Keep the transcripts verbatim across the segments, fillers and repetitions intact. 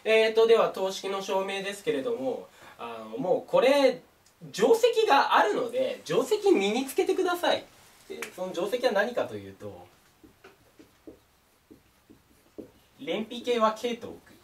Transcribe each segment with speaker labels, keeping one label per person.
Speaker 1: えーと、では等式の証明ですけれども、あのもうこれ定積があるので定積身につけてください。でその定積は何かというと、連比形は K と置く。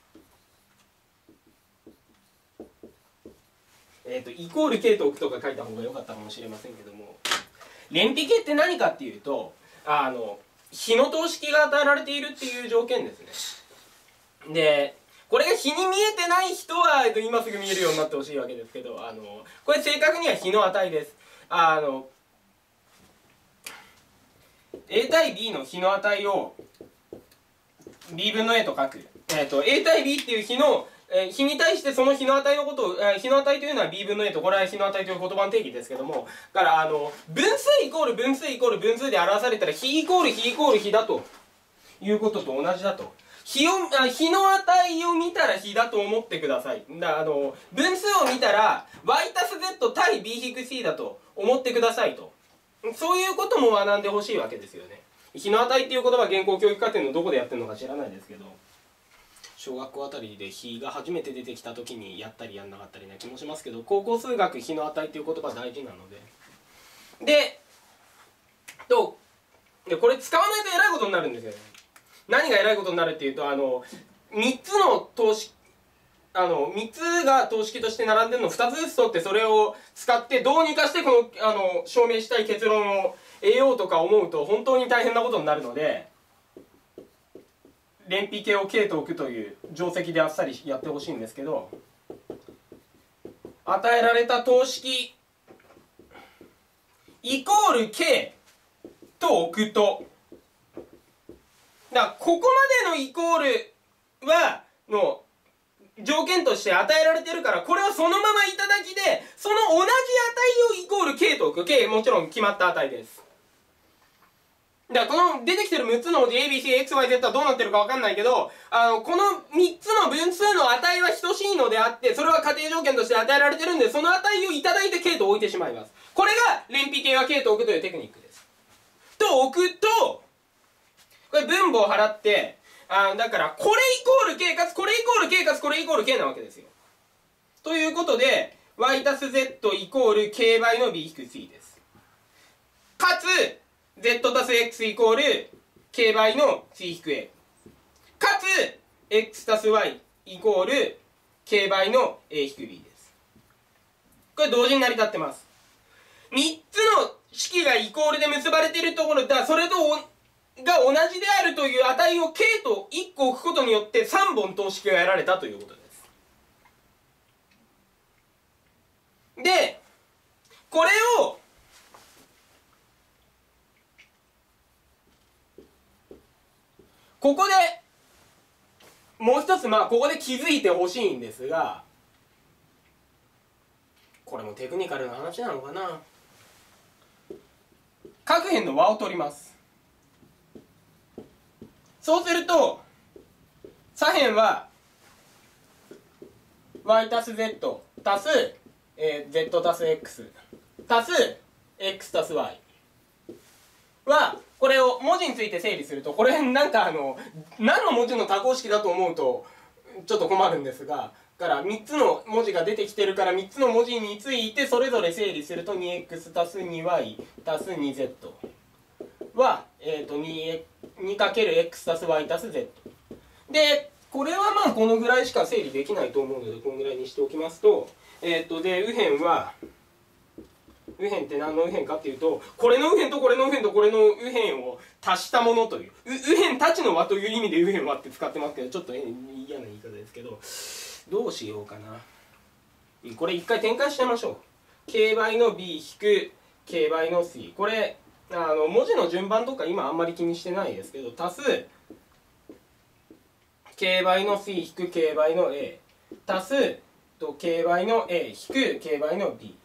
Speaker 1: えーと、イコール K と置くとか書いた方が良かったかもしれませんけども、連比形って何かっていうと、あの比の等式が与えられているっていう条件ですね。でこれが比に見えてない人は今すぐ見えるようになってほしいわけですけど、あのこれ正確には比の値です。あの A 対 B の比の値を B 分の A と書く、えーと A 対 B っていう比のえー、比に対してその比の値のことを、えー、比の値というのは B 分の A と、これは比の値という言葉の定義ですけども、だからあの分数イコール分数イコール分数で表されたら比イコール比イコール比だということと同じだと。比をあ比の値を見たら比だと思ってください。だあの分数を見たら y たす z 対 b-c だと思ってくださいと。そういうことも学んでほしいわけですよね。比の値っていう言葉は現行教育課程のどこでやってるのか知らないですけど、小学校あたりで比が初めて出てきた時にやったりやんなかったりな気もしますけど、高校数学比の値っていう言葉大事なので。で、とでこれ使わないとえらいことになるんですよね。何がえらいことになるっていうと、あのみっつの等式、あのみっつが等式として並んでるのをふたつずつ取って、それを使ってどうにかしてこのあの証明したい結論を得ようとか思うと本当に大変なことになるので、連比形を K と置くという定積であっさりやってほしいんですけど、与えられた等式イコール K と置くと、だからここまでのイコールはの条件として与えられてるから、これをそのままいただきで、その同じ値をイコール K と置く。 K もちろん決まった値です。だからこの出てきてるむっつの文字 エービーシーエックスワイゼット はどうなってるかわかんないけど、あのこのみっつの分数の値は等しいのであって、それは仮定条件として与えられてるんで、その値をいただいて K と置いてしまいます。これが連比形は K と置くというテクニックです。と置くと、これ分母を払って、あだからこれイコール K かつこれイコール K かつこれイコール K なわけですよ。ということで y たす z イコール K 倍の b-c です。かつ z たす x イコール K 倍の c-a かつ x たす y イコール K 倍の a-b です。これ同時に成り立ってます。みっつの式がイコールで結ばれているところだ、それとが同じであるという値を K といっこ置くことによってさんぼん等式が得られたということです。で、これをここでもう一つ、まあここで気づいてほしいんですが、これもテクニカルな話なのかな。各辺の和を取ります。そうすると左辺は y たす z たす、えー、z たす x たす x たす y は、これを文字について整理すると、これなんかあの何の文字の多項式だと思うとちょっと困るんですが、だからみっつの文字が出てきてるから、みっつの文字についてそれぞれ整理すると にエックス たす にワイ たす にゼット は、えー、と にかけるエックス たす y たす z で、これはまあこのぐらいしか整理できないと思うのでこのぐらいにしておきますと、えっ、ー、とで右辺は右辺って何の右辺かっていうと、これの右辺とこれの右辺とこれの右辺を足したものという、右辺たちの和という意味で右辺和って使ってますけど、ちょっと嫌な言い方ですけど、どうしようかな。これ一回展開しちゃいましょう。 K 倍の b 引く K 倍の c、 これあの文字の順番とか今あんまり気にしてないですけど、足す K 倍の c 引く K 倍の a 足す K 倍の a 引く K 倍の b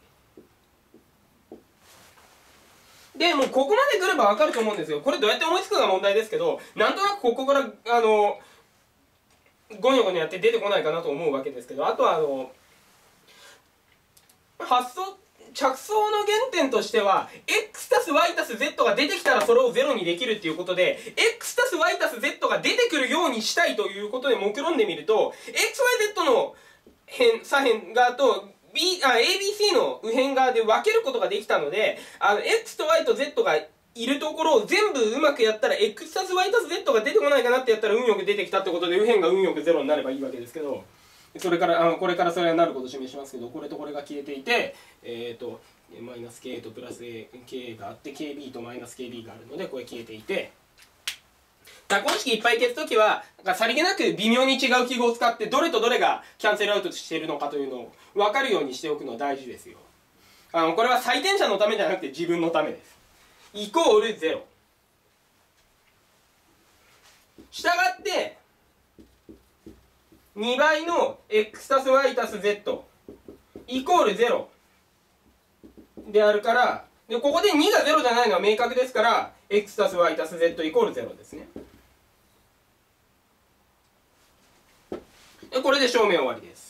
Speaker 1: で、もうここまで来れば分かると思うんですよ。これどうやって思いつくかが問題ですけど、なんとなくここからあのゴニョゴニョやって出てこないかなと思うわけですけど、あとはあの発想着想の原点としては x たす y たす z が出てきたらそれをゼロにできるっていうことで x たす y たす z が出てくるようにしたいということで目論んでみると エックスワイゼット の辺左辺側と B あ エービーシー の右辺側で分けることができたのであの x と y と z がいるところを全部うまくやったら x たす y たす z が出てこないかなってやったら運よく出てきたってことで右辺が運よくゼロになればいいわけですけど、それからあのこれからそれになることを示しますけど、これとこれが消えていて、えっとマイナス k とプラス k があって ケービー とマイナス ケービー があるのでこれ消えていて、多項式いっぱい消すときはさりげなく微妙に違う記号を使ってどれとどれがキャンセルアウトしているのかというのを分かるようにしておくのは大事ですよ。あのこれは採点者のためじゃなくて自分のためです。イコールゼロ。したがってにばいの x たす y たす z イコールゼロであるから、でここでにがゼロじゃないのは明確ですから x たす y たす z イコールゼロですね。でこれで証明終わりです。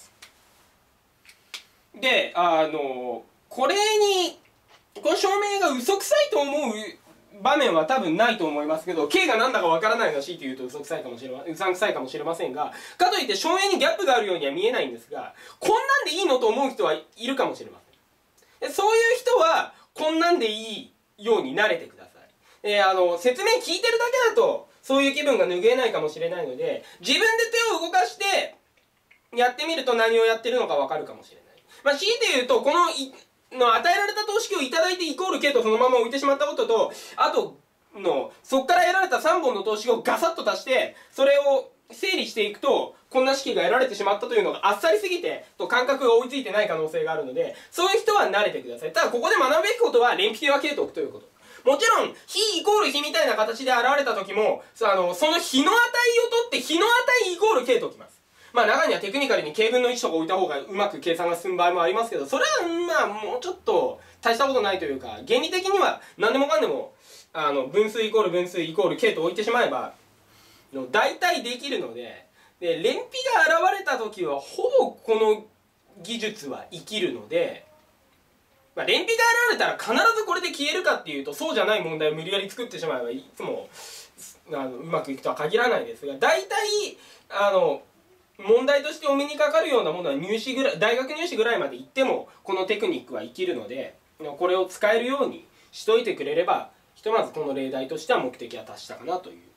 Speaker 1: であのこれにこの証明が嘘くさいと思う場面は多分ないと思いますけど、 K が何だかわからないのは C というと嘘くさいかもしれません、うさんくさいかもしれませんが、かといって証明にギャップがあるようには見えないんですが、こんなんでいいのと思う人はいるかもしれません。でそういう人はこんなんでいいように慣れてください。であの説明聞いてるだけだとそういう気分が拭えないかもしれないので、自分で手を動かしてやってみると何をやってるのかわかるかもしれない。まあ、強いて言うとこのいの与えられた等式をいただいてイコール K とそのまま置いてしまったことと、あとのそこから得られたさんぼんの等式をガサッと足してそれを整理していくとこんな式が得られてしまったというのがあっさりすぎてと感覚が追いついてない可能性があるので、そういう人は慣れてください。ただここで学ぶべきことは連匹は K と置くということ。もちろん比イコール比みたいな形で現れた時もあのその比の値を取って比の値イコール K と置きます。まあ中にはテクニカルに K 分のいちとか置いた方がうまく計算が進む場合もありますけど、それはまあもうちょっと大したことないというか、原理的には何でもかんでもあの分数イコール分数イコール K と置いてしまえばの大体できるので、で連比が現れた時はほぼこの技術は生きるので、まあ、連比が現れたら必ずこれで消えるかっていうとそうじゃない問題を無理やり作ってしまえばいつもあのうまくいくとは限らないですが、大体あの問題としてお目にかかるようなものは入試ぐらい大学入試ぐらいまで行ってもこのテクニックは生きるので、これを使えるようにしといてくれればひとまずこの例題としては目的は達したかなという